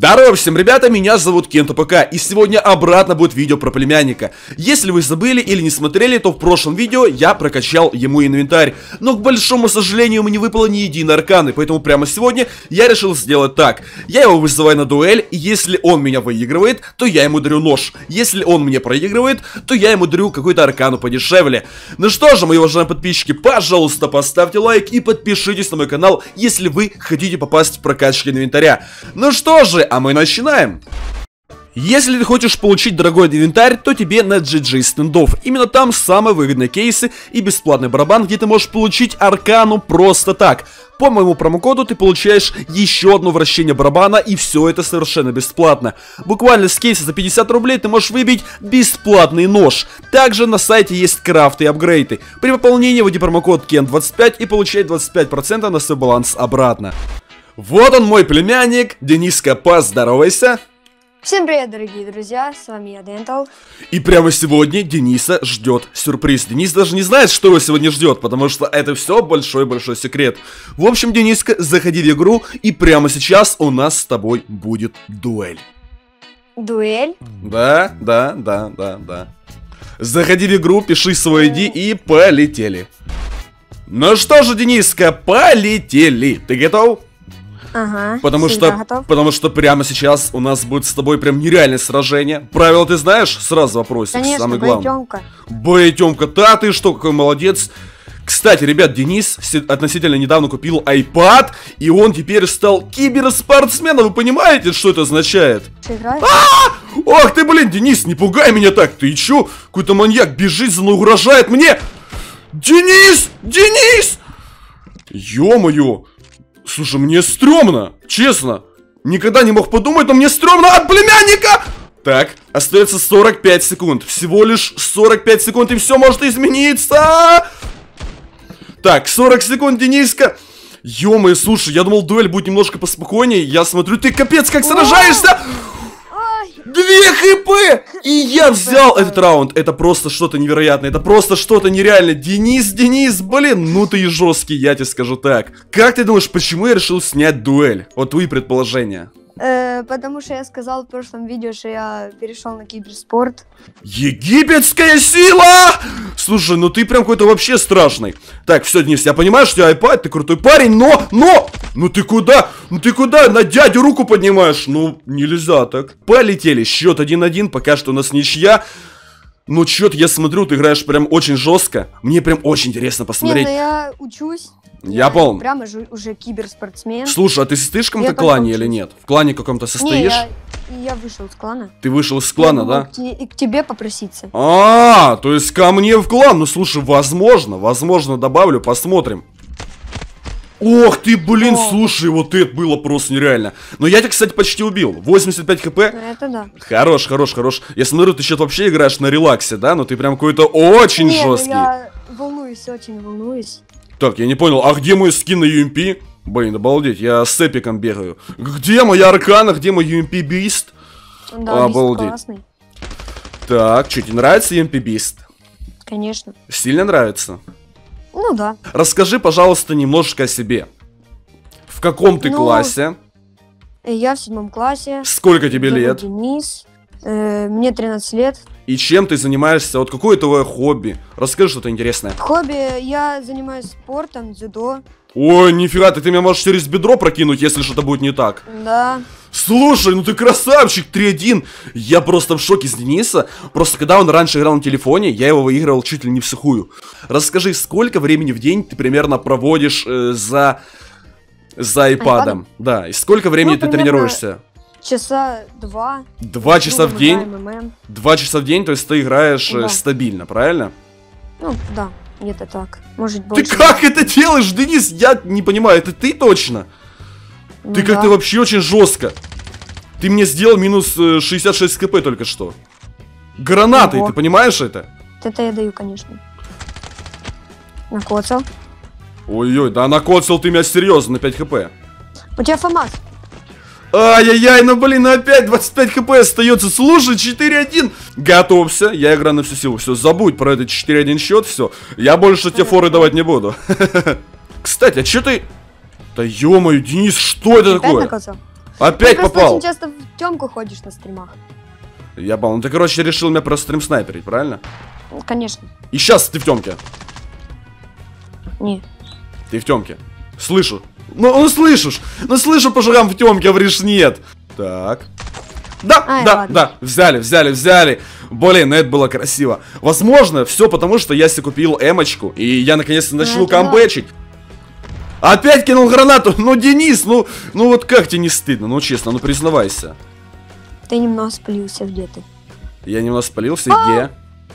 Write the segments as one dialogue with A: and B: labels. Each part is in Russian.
A: Здорово всем, ребята, меня зовут Кента ПК, и сегодня обратно будет видео про племянника. Если вы забыли или не смотрели, то в прошлом видео я прокачал ему инвентарь, но, к большому сожалению, ему не выпало ни единой арканы, поэтому прямо сегодня я решил сделать так. Я его вызываю на дуэль, и если он меня выигрывает, то я ему дарю нож. Если он мне проигрывает, то я ему дарю какую-то аркану подешевле. Ну что же, мои уважаемые подписчики, пожалуйста, поставьте лайк и подпишитесь на мой канал, если вы хотите попасть в прокачку инвентаря. Ну что же, а мы начинаем. Если ты хочешь получить дорогой инвентарь, то тебе на GG стендов. Именно там самые выгодные кейсы и бесплатный барабан, где ты можешь получить аркану просто так. По моему промокоду ты получаешь еще одно вращение барабана, и все это совершенно бесплатно. Буквально с кейса за 50 рублей ты можешь выбить бесплатный нож. Также на сайте есть крафты и апгрейды. При пополнении вводи промокод KEN25 и получай 25% на свой баланс обратно. Вот он, мой племянник. Дениска, поздоровайся.
B: Всем привет, дорогие друзья, с вами я, Дентал.
A: И прямо сегодня Дениса ждет сюрприз. Денис даже не знает, что его сегодня ждет, потому что это все большой-большой секрет. В общем, Дениска, заходи в игру, и прямо сейчас у нас с тобой будет дуэль.
B: Дуэль?
A: Да. Заходи в игру, пиши свой ID и полетели. Ну что же, Дениска, полетели. Ты готов?
B: Ага,
A: потому что прямо сейчас у нас будет с тобой прям нереальное сражение. Правила ты знаешь? Сразу вопросик.
B: Конечно,
A: самый главный.
B: боетёмка.
A: Боетёмка, да, ты что, какой молодец. Кстати, ребят, Денис относительно недавно купил iPad, и он теперь стал киберспортсменом. Вы понимаете, что это означает?
B: Ты играешь?
A: Ох ты, блин, Денис, не пугай меня так. Ты чё? Какой-то маньяк бежит за мной, угрожает мне. Денис! Денис! Ё-моё! Слушай, мне стрёмно, честно. Никогда не мог подумать, но мне стрёмно от племянника. Так, остается 45 секунд. Всего лишь 45 секунд, и все может измениться. Так, 40 секунд, Дениска. Ё-моё, слушай, я думал, дуэль будет немножко поспокойнее. Я смотрю, ты капец как сражаешься. 2 хп! И я взял этот раунд. Это просто что-то невероятное. Это просто что-то нереальное. Денис, блин, ну ты и жесткий, я тебе скажу так. Как ты думаешь, почему я решил снять дуэль? Вот твои предположения.
B: Потому что я сказал в прошлом видео, что я перешел на киберспорт.
A: Египетская сила! Слушай, ну ты прям какой-то вообще страшный. Так, все, Денис, я понимаю, что у тебя iPad, ты крутой парень, но! Ну ты куда? Ну ты куда? На дядю руку поднимаешь? Ну, нельзя так. Полетели, счет 1-1, пока что у нас ничья. Ну, чё-то я смотрю, ты играешь прям очень жестко. Мне прям очень интересно посмотреть.
B: Не, ну я учусь.
A: Я понял.
B: Прямо же уже киберспортсмен.
A: Слушай, а ты состоишь в каком-то клане или нет? В клане каком-то состоишь?
B: Не, я вышел из клана.
A: Ты вышел из клана, да?
B: И к тебе попроситься.
A: То есть ко мне в клан. Ну, слушай, возможно, добавлю, посмотрим. Ох ты, блин, слушай, вот это было просто нереально. Но я тебя, кстати, почти убил. 85 хп.
B: Это да.
A: Хорош. Я смотрю, ты что-то вообще играешь на релаксе, да? Но ты прям какой-то очень жесткий.
B: Я волнуюсь, очень волнуюсь.
A: Так, я не понял, а где мой скин на UMP? Блин, обалдеть, я с эпиком бегаю. Где моя аркана, где мой UMP Beast?
B: Да,
A: обалдеть.
B: Классный.
A: Так, что, тебе нравится UMP Beast?
B: Конечно.
A: Сильно нравится?
B: Ну да.
A: Расскажи, пожалуйста, немножечко о себе. В каком ты классе?
B: Я в 7 классе.
A: Сколько тебе лет?
B: Денис. Мне 13 лет.
A: И чем ты занимаешься? Вот какое твое хобби? Расскажи что-то интересное.
B: Хобби, я занимаюсь спортом, дзюдо.
A: Ой, нифига, ты меня можешь через бедро прокинуть, если что-то будет не так.
B: Да.
A: Слушай, ну ты красавчик, 3-1. Я просто в шоке с Дениса. Просто когда он раньше играл на телефоне, я его выигрывал чуть ли не в сухую. Расскажи, сколько времени в день ты примерно проводишь за iPad'ом? Да, и сколько времени ты тренируешься?
B: Часа 2.
A: 2 часа в день? 2 часа в день, то есть ты играешь стабильно, правильно?
B: Ну, да, где-то так. Может больше.
A: Ты как это делаешь, Денис? Я не понимаю, это ты точно? Ты как-то вообще очень жестко. Ты мне сделал минус 66 хп только что. Гранатой, ты понимаешь это?
B: Это я даю, конечно. Накоцал.
A: Ой-ой, да накоцал ты меня серьезно на 5 хп.
B: У тебя ФАМАС.
A: Ай-яй-яй, ну блин, опять 25 хп остается. Слушай, 4-1. Готовься, я играю на всю силу. Все, забудь про этот 4-1 счет, все. Я больше тебе форы давать не буду. Кстати, а че ты... Да ё-моё, Денис, что это такое? Опять
B: Ты просто
A: попал.
B: очень часто в темку ходишь на стримах.
A: Я понял. Ну ты, короче, решил меня просто стрим снайперить, правильно?
B: Ну, конечно.
A: И сейчас ты в темке.
B: Не.
A: Ты в темке. Слышу. Ну слышишь. Ну слышу по шагам в темке, говоришь нет. Так. Да,
B: Ай,
A: да,
B: ладно.
A: да. Взяли. Блин, это было красиво. Возможно, все потому, что я себе купил эмочку. И я наконец-то начну
B: это да.
A: камбэчить. Опять кинул гранату. Ну, Денис, ну вот как тебе не стыдно? Ну, честно, ну признавайся.
B: Ты немного спалился, где ты?
A: Я немного спалился, где?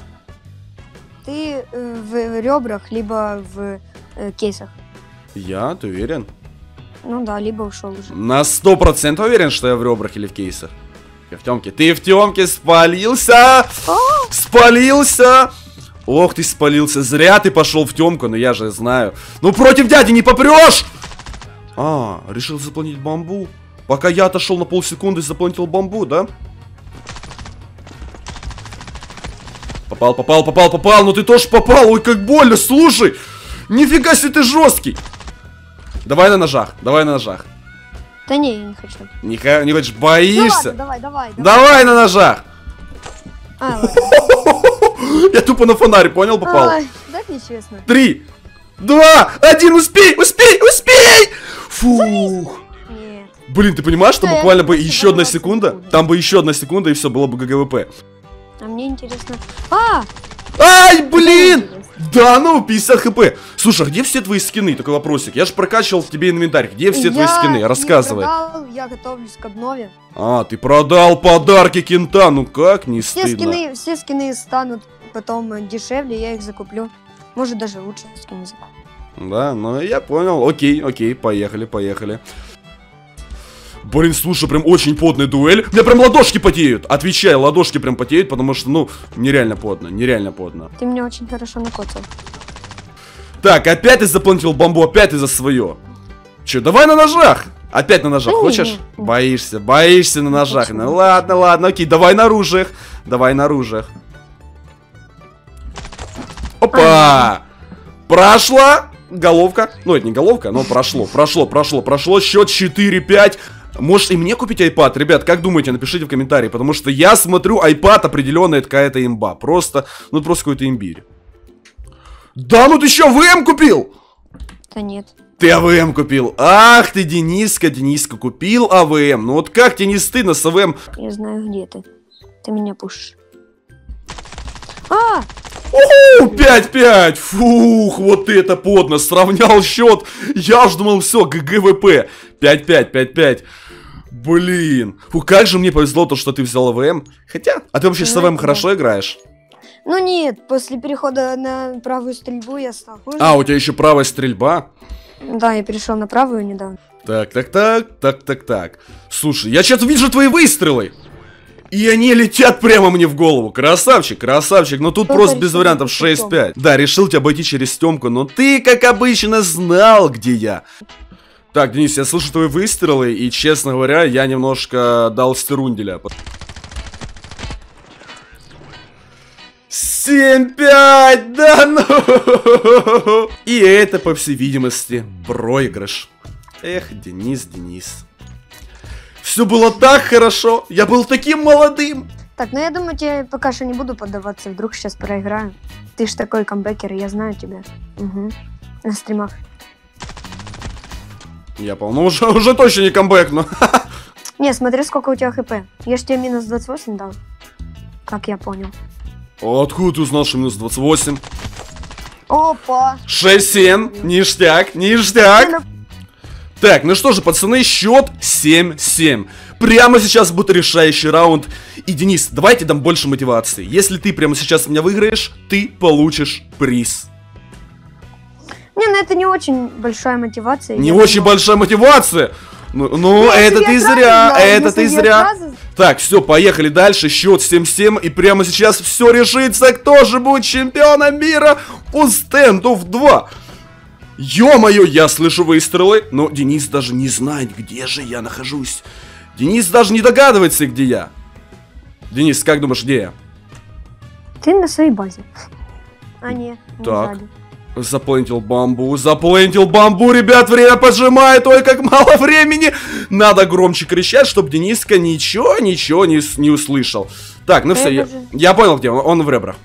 B: Ты в ребрах, либо в кейсах.
A: Я? Ты уверен?
B: Ну да, либо ушел уже.
A: На 100% уверен, что я в ребрах или в кейсах? Я в темке. Ты в темке спалился! Спалился! Ох, ты спалился. Зря ты пошел в темку, но я же знаю. Ну, против дяди не попрешь! А, решил запланить бамбу. Пока я отошел на полсекунды, запланил бамбу, да? Попал. Ну ты тоже попал. Ой, как больно, слушай. Нифига себе ты жесткий. Давай на ножах.
B: Да не, я не хочу.
A: Не хочешь,
B: Ну
A: боишься?
B: ладно, давай.
A: Давай на ножах.
B: А, ладно.
A: Я тупо на фонарь, понял, попал?
B: Ай, так нечестно.
A: 3, 2, 1, успей! Фух.
B: Нет.
A: Блин, ты понимаешь, что
B: Да, я
A: буквально бы
B: просто
A: еще одна
B: 20
A: секунда?
B: секунд.
A: Там бы еще одна секунда, и все, было бы ГГВП.
B: А мне интересно. А!
A: Ай, блин!
B: Интересно.
A: Да ну, 50 хп. Слушай, а где все твои скины? Такой вопросик. Я же прокачивал в тебе инвентарь. Где все твои скины?
B: Я
A: Рассказывай.
B: не продал, я готовлюсь к обнове.
A: А, ты продал подарки кента. Ну как не стыдно.
B: Все скины станут потом дешевле, я их закуплю. Может даже лучше скины закуплю.
A: Да, ну я понял. Окей, поехали. Блин, слушай, прям очень потная дуэль. У меня прям ладошки потеют. Отвечаю, ладошки прям потеют, потому что, ну, нереально потно.
B: Ты меня очень хорошо накоцал.
A: Так, опять ты заплантил бомбу, опять ты за свое. Че, давай на ножах. Опять на ножах,
B: Да
A: хочешь?
B: не.
A: Боишься на ножах.
B: хочу.
A: Ну ладно, окей, давай на оружиях. Опа! Прошла головка. Ну, это не головка, но прошло. Счет 4-5. Может и мне купить iPad? Ребят, как думаете, напишите в комментарии. Потому что я смотрю, iPad определенно это какая-то имба. Просто какой-то имбирь. Да, ну ты еще ВМ купил?
B: Да нет.
A: Ты АВМ купил. Ах ты, Дениска купил АВМ. Ну вот как тебе не стыдно с АВМ?
B: Я знаю, где ты. Ты меня пушишь. А!
A: 5-5. Фух, вот это подно. Сравнял счет. Я ж думал, все, ГГВП. 5-5. Блин. Фу, как же мне повезло то, что ты взял АВМ. Хотя, а ты вообще с АВМ хорошо играешь?
B: Ну нет, после перехода на правую стрельбу я стал хуже.
A: А, у тебя еще правая стрельба?
B: Да, я перешел на правую недавно.
A: Так. Слушай, я сейчас вижу твои выстрелы. И они летят прямо мне в голову. Красавчик. Но тут
B: Только
A: просто без
B: решил
A: вариантов
B: обойти
A: 6-5. Да, решил тебя обойти через Тёмку, но ты, как обычно, знал, где я. Так, Денис, я слышу твои выстрелы, и, честно говоря, я немножко дал стерунделя. 7-5, да ну! И это, по всей видимости, проигрыш. Эх, Денис. Все было так хорошо, я был таким молодым.
B: Так, ну я думаю, тебе пока что не буду поддаваться, вдруг сейчас проиграю. Ты ж такой камбэкер, я знаю тебя. Угу. На стримах.
A: Я понял, ну уже точно не камбэк, но...
B: Не, смотри, сколько у тебя хп. Я ж тебе минус 28 дал. Как я понял.
A: Откуда ты узнал, что минус 28?
B: Опа!
A: 6-7, ништяк. Так, ну что же, пацаны, счет 7-7. Прямо сейчас будет решающий раунд. И, Денис, давайте дам больше мотивации. Если ты прямо сейчас меня выиграешь, ты получишь приз.
B: Не, ну это не очень большая мотивация.
A: Не
B: я
A: очень
B: думаю.
A: большая мотивация. Ну,
B: Ну,
A: это
B: если
A: ты
B: я сразу
A: зря,
B: знала,
A: это
B: если
A: ты
B: я
A: зря.
B: сразу-
A: Так, все, поехали дальше. Счет 7-7. И прямо сейчас все решится. Кто же будет чемпионом мира по стендов 2? Ё-моё, я слышу выстрелы. Но Денис даже не знает, где же я нахожусь. Денис даже не догадывается, где я. Денис, как думаешь, где я?
B: Ты на своей базе. А, не
A: Так.
B: сзади.
A: Заплентил бамбу, ребят, время поджимает, ой, как мало времени. Надо громче кричать, чтобы Дениска ничего не услышал. Так, ну все, я понял, где он в ребрах.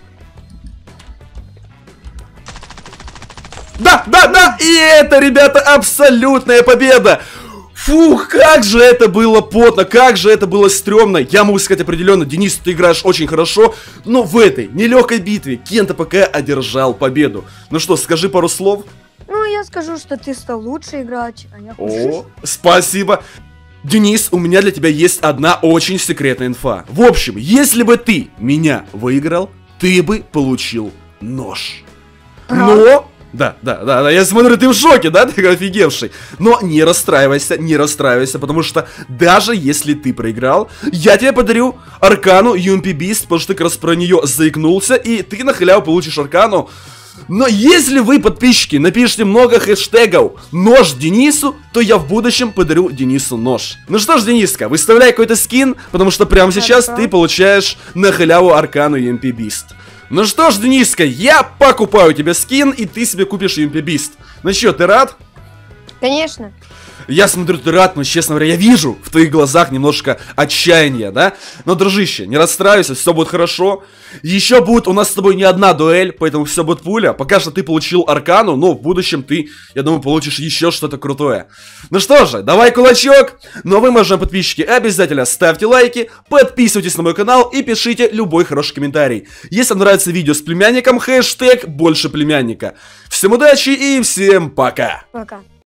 A: Да, и это, ребята, абсолютная победа. Фух, как же это было потно, как же это было стрёмно. Я могу сказать определенно, Денис, ты играешь очень хорошо, но в этой нелегкой битве Кента ПК одержал победу. Ну что, скажи пару слов.
B: Ну, я скажу, что ты стал лучше играть, а я хуже.
A: О, спасибо. Денис, у меня для тебя есть одна очень секретная инфа. В общем, если бы ты меня выиграл, ты бы получил нож. Но... Да, я смотрю, ты в шоке, да, ты офигевший. Но не расстраивайся, потому что даже если ты проиграл, я тебе подарю аркану UMP Beast, потому что ты как раз про нее заикнулся, и ты на халяву получишь аркану. Но если вы, подписчики, напишите много хэштегов «Нож Денису», то я в будущем подарю Денису нож. Ну что ж, Дениска, выставляй какой-то скин, потому что прямо сейчас ты получаешь на халяву аркану UMP Beast. Ну что ж, Дениска, я покупаю тебе скин, и ты себе купишь UMP Beast. Ну что, ты рад?
B: Конечно.
A: Я смотрю, ты рад, но, честно говоря, я вижу в твоих глазах немножко отчаяния, да? Но, дружище, не расстраивайся, все будет хорошо. Еще будет у нас с тобой не одна дуэль, поэтому все будет пуля. Пока что ты получил аркану, но в будущем ты, я думаю, получишь еще что-то крутое. Ну что же, давай кулачок. Ну а вы, уважаемые подписчики, обязательно ставьте лайки, подписывайтесь на мой канал и пишите любой хороший комментарий. Если вам нравится видео с племянником, хэштег больше племянника. Всем удачи и всем пока.
B: Пока.